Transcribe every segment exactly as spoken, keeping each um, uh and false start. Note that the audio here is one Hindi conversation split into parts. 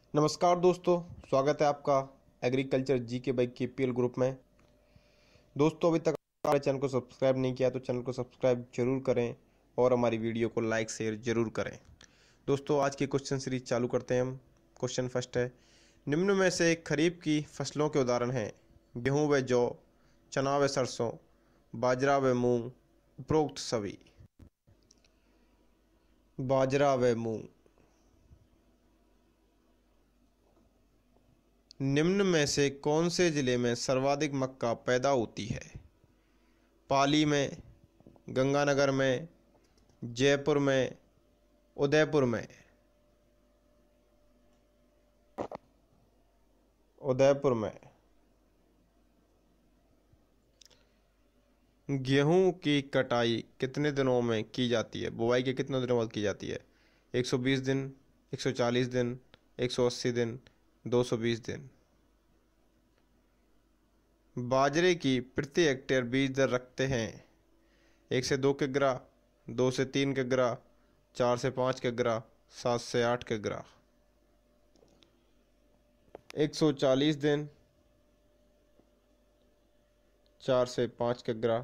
नमस्कार दोस्तों, स्वागत है आपका एग्रीकल्चर जी के बाई के पी एल ग्रुप में। दोस्तों, अभी तक हमारे चैनल को सब्सक्राइब नहीं किया तो चैनल को सब्सक्राइब जरूर करें और हमारी वीडियो को लाइक शेयर जरूर करें। दोस्तों, आज की क्वेश्चन सीरीज चालू करते हैं हम। क्वेश्चन फर्स्ट है, निम्न में से खरीफ की फसलों के उदाहरण हैं गेहूँ व जौ, चना व सरसों, बाजरा व मूंग, उपरोक्त सभी। बाजरा व मूंग। निम्न में से कौन से जिले में सर्वाधिक मक्का पैदा होती है? पाली में, गंगानगर में, जयपुर में, उदयपुर में। उदयपुर में। गेहूं की कटाई कितने दिनों में की जाती है? बुआई के कितने दिनों बाद की जाती है? एक सौ बीस दिन, एक सौ चालीस दिन, एक सौ अस्सी दिन, दो सौ बीस दिन। बाजरे की प्रति हेक्टेयर बीज दर रखते हैं एक से दो किग्रा, दो से तीन किग्रा, चार से पाँच किग्रा, सात से आठ किग्रा। एक सौ चालीस दिन, चार से पाँच किग्रा।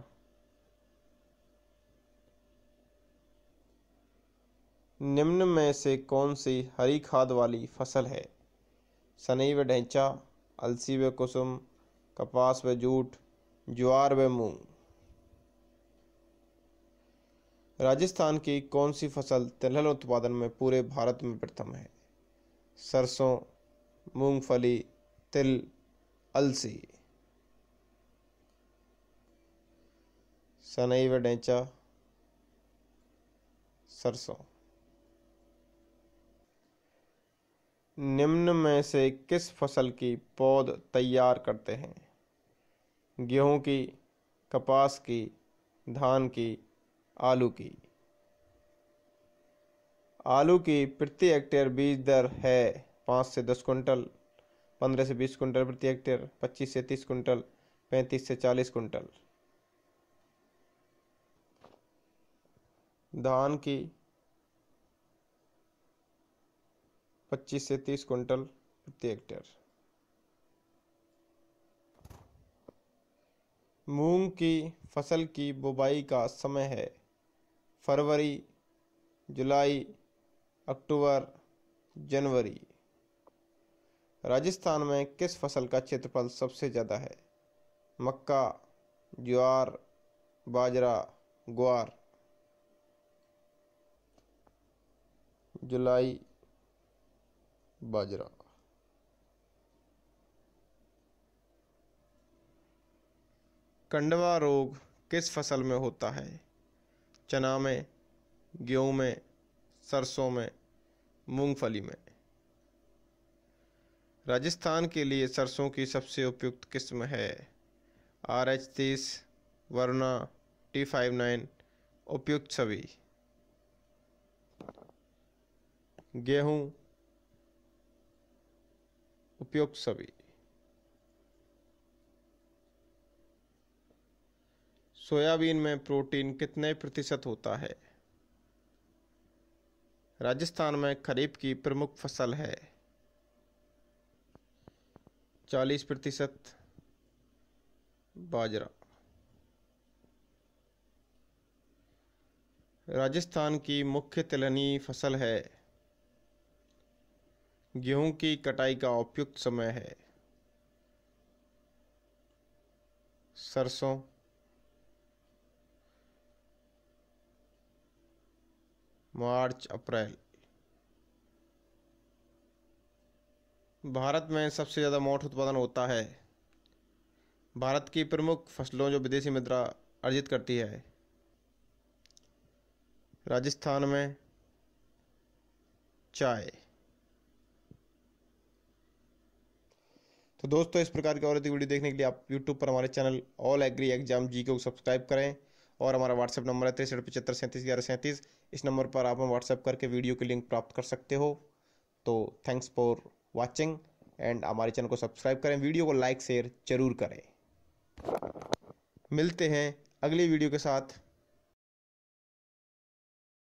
निम्न में से कौन सी हरी खाद वाली फसल है? सनई व ढैंचा, अलसी व कुसुम, कपास व जूट, ज्वार व मूंग। राजस्थान की कौन सी फसल तिलहन उत्पादन में पूरे भारत में प्रथम है? सरसों, मूंगफली, तिल, अलसी। सनई व ढैंचा, सरसों। निम्न में से किस फसल की पौध तैयार करते हैं? गेहूं की, कपास की, धान की, आलू की। आलू की प्रति हेक्टेयर बीज दर है पाँच से दस कुंटल, पंद्रह से बीस कुंटल प्रति हेक्टेयर, पच्चीस से तीस कुंटल, पैंतीस से चालीस कुंटल। धान की पच्चीस से तीस कुंटल प्रति हेक्टेयर। मूंग की फसल की बुवाई का समय है फरवरी, जुलाई, अक्टूबर, जनवरी। राजस्थान में किस फसल का क्षेत्रफल सबसे ज़्यादा है? मक्का, ज्वार, बाजरा, ग्वार। जुलाई, बाजरा। कंडवा रोग किस फसल में होता है? चना में, गेहूं में, सरसों में, मूंगफली में। राजस्थान के लिए सरसों की सबसे उपयुक्त किस्म है? आर एच तीस, वरुणा, टी फाइव नाइन, उपयुक्त सभी। गेहूं, उपयुक्त सभी। सोयाबीन में प्रोटीन कितने प्रतिशत होता है? राजस्थान में खरीफ की प्रमुख फसल है चालीस प्रतिशत, बाजरा। राजस्थान की मुख्य तिलहनी फसल है। गेहूं की कटाई का उपयुक्त समय है सरसों, मार्च, अप्रैल। भारत में सबसे ज़्यादा मोठ उत्पादन होता है। भारत की प्रमुख फसलों जो विदेशी मुद्रा अर्जित करती है। राजस्थान में चाय। तो दोस्तों, इस प्रकार की और अधिक वीडियो देखने के लिए आप यूट्यूब पर हमारे चैनल ऑल एग्री एग्जाम जी को सब्सक्राइब करें और हमारा व्हाट्सएप नंबर है तिरसठ पचहत्तर सैंतीस ग्यारह सैंतीस। इस नंबर पर आप हम व्हाट्सएप करके वीडियो की लिंक प्राप्त कर सकते हो। तो थैंक्स फॉर वॉचिंग एंड हमारे चैनल को सब्सक्राइब करें, वीडियो को लाइक शेयर जरूर करें। मिलते हैं अगली वीडियो के साथ।